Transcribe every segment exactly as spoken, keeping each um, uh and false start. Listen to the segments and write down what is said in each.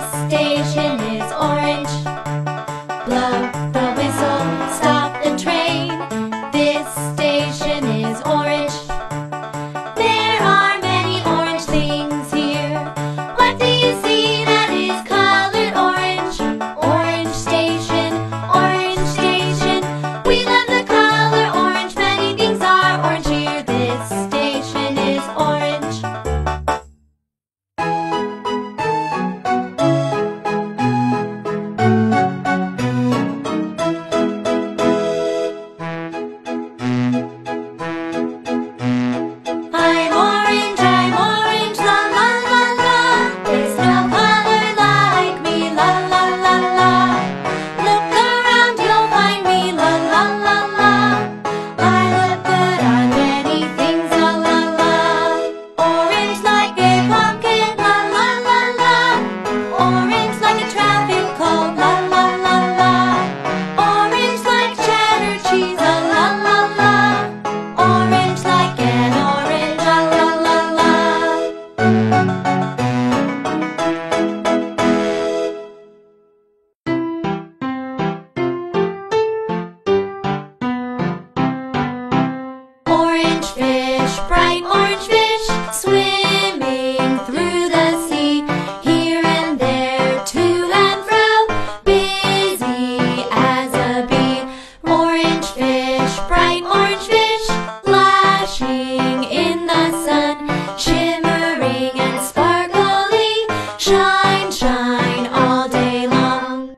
station is orange. Blow the whistle, stop the train. This station is orange. There are many orange things here. What do you see that is colored orange? Orange station, orange station. We love the color orange. Many things are orange here. This station is orange. I'm orange, I'm orange, la la la la. There's no color like me, la la la la. Look around, you'll find me, la la la la. I look good on many things, la la la. Orange like a pumpkin, la la la la. Orange like a traffic cone, la la la la. Orange like cheddar cheese, la la la la. Orange like an orange, la la la la. Orange fish, bright orange fish, swimming through the sea, here and there, to and fro, busy as a bee. Orange fish, bright orange fish, flashing in the sun, shimmering and sparkly, shine, shine all day long.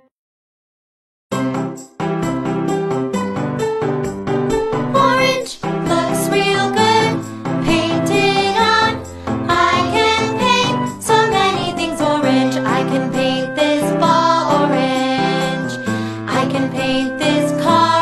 Orange looks real good, painted on. I can paint so many things orange. I can paint this ball orange. I can paint this car